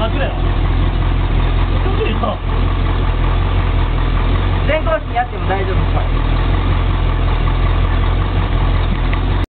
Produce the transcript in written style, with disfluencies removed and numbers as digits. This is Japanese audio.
楽だよ。よくよ。 前後足にやっても大丈夫。